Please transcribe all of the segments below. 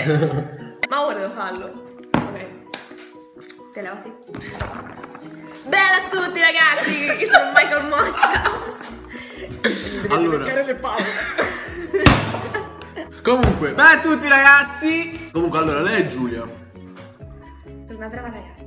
Ma ora devo farlo. Ok. Te levati. Bella a tutti ragazzi, io sono Michael Moccia. Allora, le palle. comunque, bella a tutti ragazzi. Comunque, allora, lei è Giulia. Sono una brava ragazza.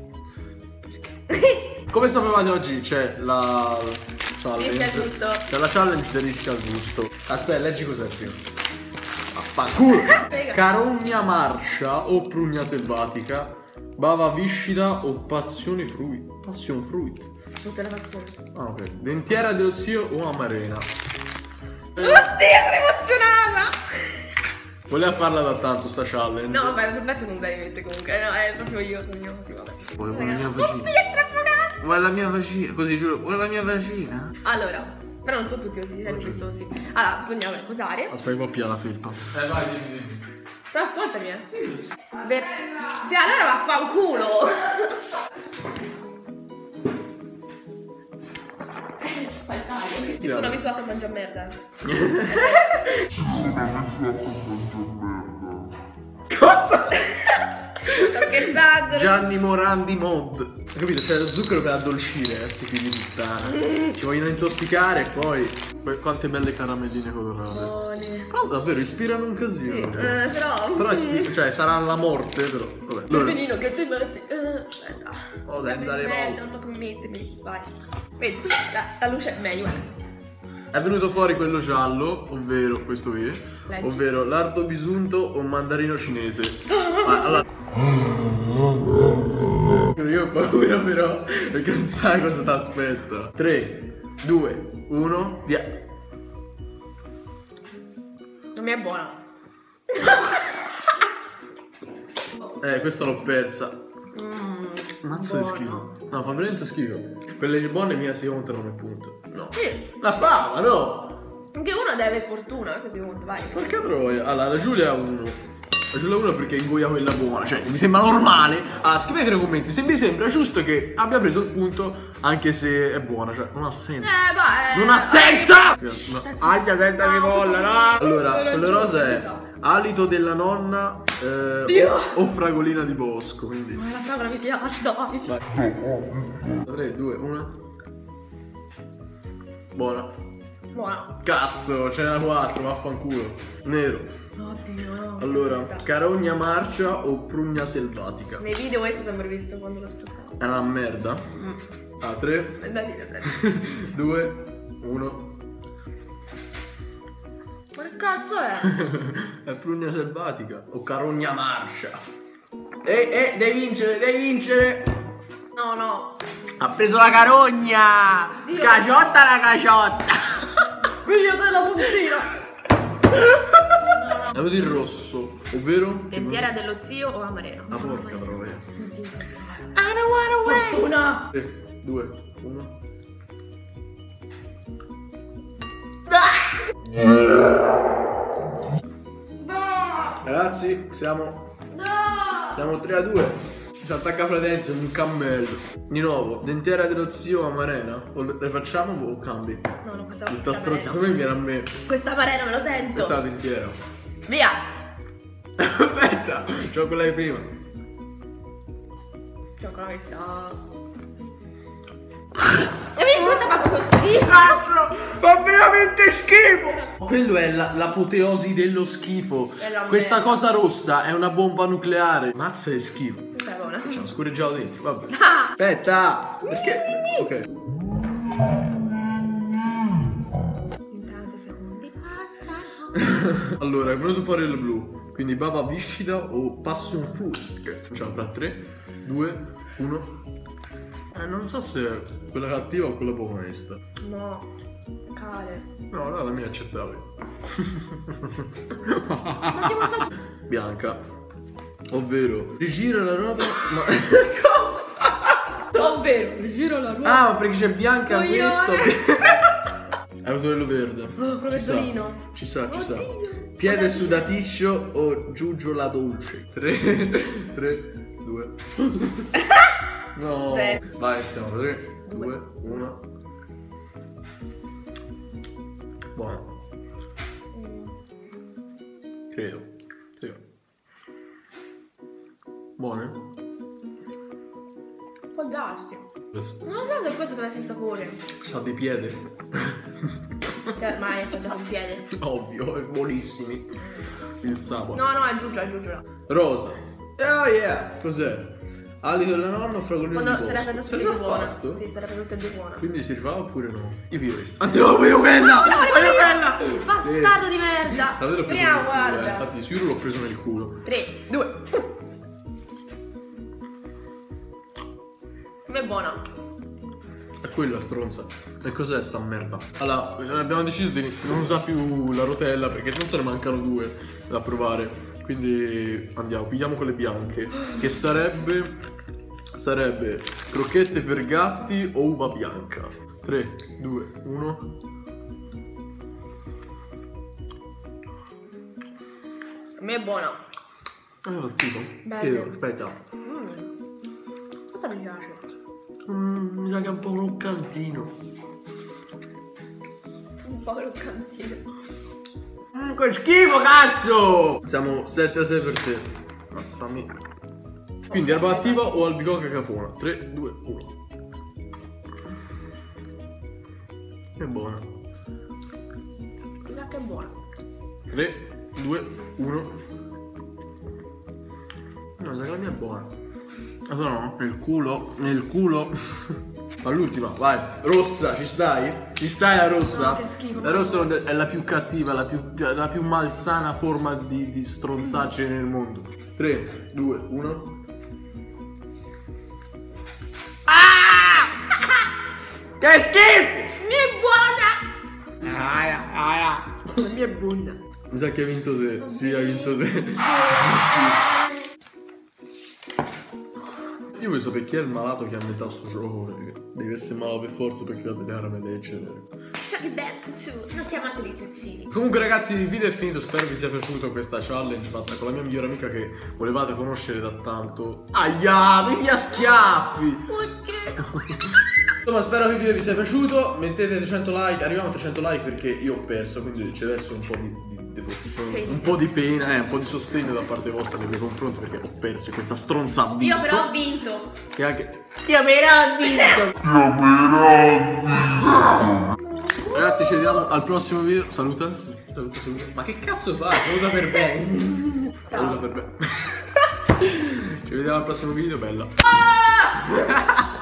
Come sapevate oggi c'è la challenge. Rischia il gusto. C'è la challenge del rischia al gusto. Aspetta, leggi cos'è prima. Affanculo. Carogna marcia o prugna selvatica, bava viscida o passione fruit. Passion fruit. Tutta la passione. Ah, ok. Dentiera dello zio o amarena. Oddio, sono emozionata! Voleva farla da tanto sta challenge. No, vabbè, per me non devi mettere comunque. No, è proprio io, sono io così, vabbè. Vuole la mia Oddio, vagina. è troppo cazzo! Vuole la mia vagina. Così giuro. Vuole la mia vagina. Allora, però non sono tutti così, questo così. Allora, bisogna posare. Aspetta, un po' più la felpa. Vai, dimmi. Però ascoltami, Sì, allora vaffanculo! Fai taglio. Ci sono abituato a mangiare merda. Cosa? Sto scherzando. Gianni Morandi mod. Capito? C'è lo zucchero per addolcire, sti figli di puttana. Ci vogliono intossicare e poi quante belle caramelline colorate. Buone. Però davvero ispirano un casino. Sì, però. Però cioè sarà la morte, però. Vabbè. Allora. Benino, che te imbarazzi. Aspetta. Oh, dai, dare bello, non so come mettermi. Vai. Vedi, la luce è meglio, guarda. È venuto fuori quello giallo, ovvero questo qui. Leggi. Ovvero lardo bisunto o mandarino cinese. Allora. Io ho paura però, perché non sai cosa ti aspetta. 3, 2, 1, via. Non mi è buona. Questa l'ho persa. Mazza di buono. schifo. No, fa veramente schifo. Quelle buone mia si contano come punto. No. Sì. La fava, no. Anche uno deve fortuna, questo ti conta, vai. Porca troia. Allora, la Giulia ha uno. La Giulia ha uno perché ingoia quella buona. Cioè, se vi sembra normale. Allora, scrivete nei commenti se vi sembra giusto che abbia preso il punto anche se è buona. Cioè, non ha senso. Vai. Non ha senso! Aglia senza rivolla, no! Allora, quello rosa è alito della nonna o fragolina di bosco, quindi. Ma la fragola mi piace, dai. Vai. 3, 2, 1. Buona. Buona. Cazzo, ce n'era 4, vaffanculo. Nero. Oddio, no. Allora, carogna marcia o prugna selvatica? Nei video questo sempre visto quando lo aspettavo. È una merda. 3, Dai, 2, 1. Ma che cazzo è? È prugna selvatica o carogna marcia? Devi vincere, devi vincere. No. Ha preso la carogna! Scaciotta la caciotta! Figlio della puntina! Avevo il rosso, ovvero? Dentiera dello zio o amareno? La porca troia. I don't wanna wait! Fortuna! 3, 2, 1. Ragazzi, siamo 3-2. Si attacca fra i denti, un cammello. Di nuovo, dentiera dello zio amarena. O le facciamo o cambi? No, questa Tutta strozza, come viene a me? Questa amarena me lo sento! Questa è la dentiera. Via! Aspetta, c'ho quella di prima. C'ho quella metà. Hai visto? Questa fa proprio schifo! Fa veramente schifo! Quello è l'apoteosi dello schifo. Questa cosa rossa è una bomba nucleare. Mazza è schifo. Questa è buona. C'è uno scorreggiato dentro, vabbè. Ah! Aspetta! Perché? Ok. In tanti secondi passano. Allora, è venuto fuori il blu. Quindi bava viscida o passion fruit. Ok, facciamo tra 3, 2, 1. Non so se è quella cattiva o quella buona onesta. No, care. No, la mia è accettabile. Ma che so? Bianca. Ovvero, rigira la ruota. Ma cosa? Ovvero, rigiro la ruota. Ah, ma perché c'è bianca Coglione. questo. È un quello verde. Oh, provettolino. Ci sta. Oddio. Piede sudaticcio o giugiola dolce? 3, 2. No. Vai, siamo 3, 2, 1. Buono. Credo. Sì. Buone? Può darsi. Non so se questo deve essere sapore. Sa di piede. Ma è stato con piede. Ovvio, è buonissimi. Il sapore. No, è giugiu. Rosa. Oh yeah, cos'è? Alito della nonna o fragolino Quando di bosco? sarebbe tutto Se di l'ho buona. fatto? Sì, sarebbe tutto di buona. Quindi si rifà oppure no? Io piglio questa. Anzi no, voglio quella! Voglio quella! Bastardo di merda! Stavolta l'ho preso Speriamo, nel culo, guarda. infatti sicuro l'ho preso nel culo. 3, 2, 1. Com'è buona? È quella stronza. E cos'è sta merda? Allora, abbiamo deciso di non usare più la rotella perché tanto ne mancano 2 da provare. Quindi andiamo, pigliamo quelle bianche. Che sarebbe crocchette per gatti o uva bianca. 3, 2, 1. A me è buona. Fa schifo. Bella. Chiedo, aspetta. Questa mi piace. Mi sa che è un po' croccantino. Un po' croccantino. Che schifo, cazzo! Siamo 7-6 per te. Mazza, fammi. Quindi erba attiva o albicocca cafona? 3, 2, 1. È buona. Mi sa che è buona. 3, 2, 1. No, la mia è buona. Allora no, nel culo. All'ultima, vai. Rossa, ci stai? Ci stai la rossa? No, che schifo. La rossa è la più cattiva, la più malsana forma di stronzaggine nel mondo. 3, 2, 1. Che schifo! Mi è buona! Mi è buona. Mi sa che hai vinto te. Sì, hai vinto te. Io voglio sapere chi è il malato che ha metà sto gioco. Deve essere malato per forza perché va a delle caramelle eccetera. Shaggy Bad tu, non chiamateli tuzzini. Comunque ragazzi, il video è finito, spero vi sia piaciuta questa challenge fatta con la mia migliore amica che volevate conoscere da tanto. Aia, mi via schiaffi! Insomma, spero che il video vi sia piaciuto, mettete 100 like, arriviamo a 300 like perché io ho perso, quindi c'è adesso un po' di devozione, un po' di pena, un po' di sostegno da parte vostra nei miei confronti perché ho perso questa stronza ha vinto. Io però ho vinto. E anche... Io però ho vinto. Ragazzi, ci vediamo al prossimo video. Saluta. Ma che cazzo fai? Saluta per bene. Saluta per bene. Ci vediamo al prossimo video, bella.